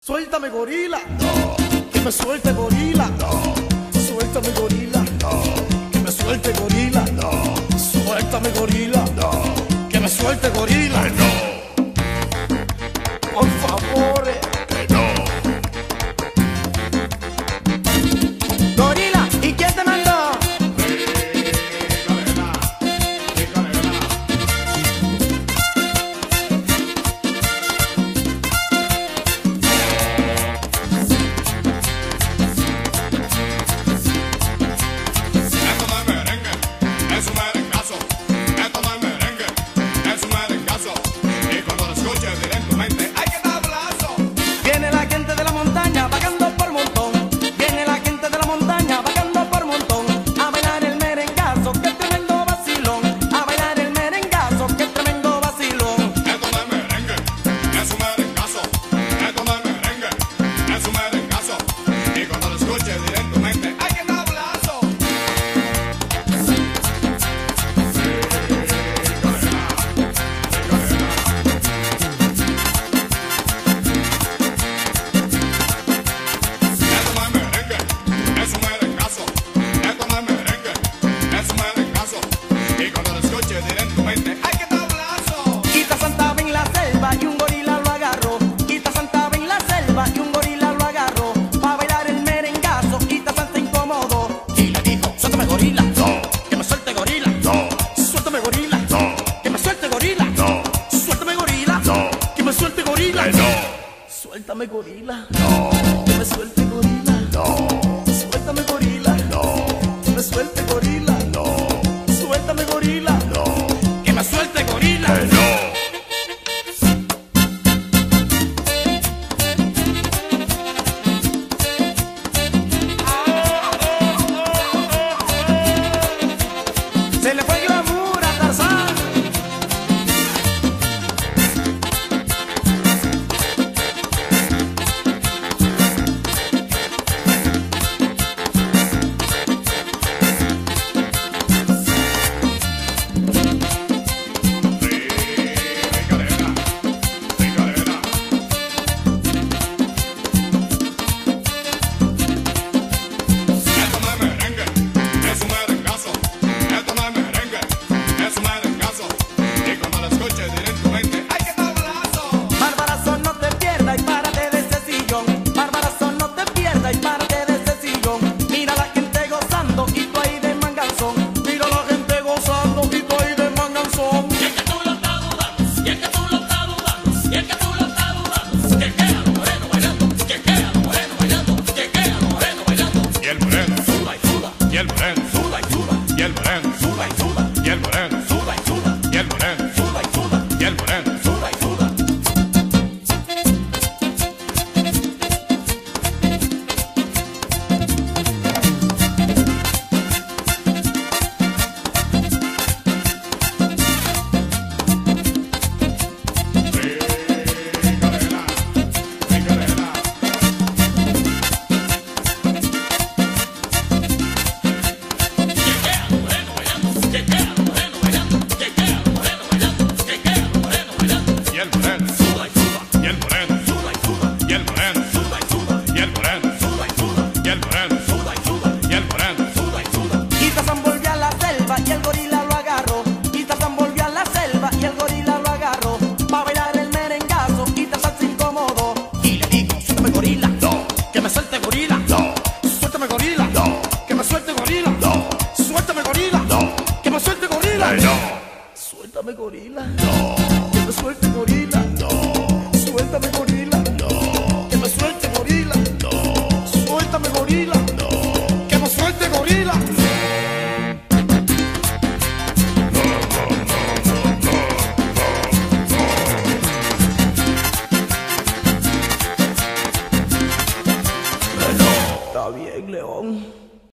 Suéltame, gorila. No. Que me suelte, gorila. No. Suéltame, gorila. No. Que me suelte, gorila. No. Suéltame, gorila. No. Que me suelte, gorila. No. Por favor. No. Gorila, ¿y quién te mandó? Viene la gente de la montaña vagando por montón. Viene la gente de la montaña vagando por montón. A bailar el merengazo, qué tremendo vacilón. A bailar el merengazo, qué tremendo vacilón. Esto no es merengue, es un merengazo. Esto no es merengue, es un merengazo. Y cuando lo escuches diré en tu mente, ¡ay, qué tablazo! Quita Santa en la selva y un gorila lo agarró. Quita Santa en la selva y un gorila lo agarró. Pa' bailar el merengazo, Quita Santa incómodo. Y le dijo, suéltame, gorila. No. Que me suelte, gorila. No. Suéltame, gorila. No. Que me suelte, gorila. No. Suéltame, gorila. No. Que me suelte, gorila. No. Suéltame, gorila. No. Que me suelte, gorila. No. Suéltame, gorila. No. Que me suelte, gorila. No. Suéltame, gorila. No. Que me suelte, gorila. No. Se le fue el glamour a Tarzán. Esto no es merengue, es un merengazo. Esto no es merengue, es un merengazo. Y cuando lo escuches diré en tu mente, ¡ay, qué tablazo! Barbarazo, no te pierdas y párate de ese sillón. Barbarazo, no te pierdas y párate de ese sillón. Mira la gente gozando y tú ahí de manganzón. Mira la gente gozando y tú ahí de manganzón. Y es que tú lo estás dudando, y es que tú lo estás dudando, y es que tú lo estás dudando. Que queda lo moreno bailando, que queda lo moreno bailando, que queda lo moreno bailando. Y el moreno, Suda y suda, y el moreno, suda y suda, y el moreno, suda y suda, y el moreno, suda y suda, y el moreno, suda y suda, y el moreno. suda y suda. Que queda lo moreno bailando, que queda lo moreno bailando, que queda lo moreno bailando, que queda lo moreno bailando. Y el moreno, Suda y suda, y el moreno, suda y suda, y el moreno, suda y suda, y el moreno, suda y suda, y el moreno, suda y suda, y el moreno. suda y suda. Quita San volvió a la selva y el gorila lo agarró. Quita San volvió a la selva y el gorila lo agarró. Pa' bailar el merengazo, Quita San se incomodó. Y le dijo, suéltame, gorila. No. Que me suelte, gorila. No. Suéltame, gorila. No. Que me suelte, gorila. No. Suéltame, gorila. No. Que me suelte, gorila. No. Suéltame, gorila. No. Que me suelte, gorila. No. Suéltame, gorila.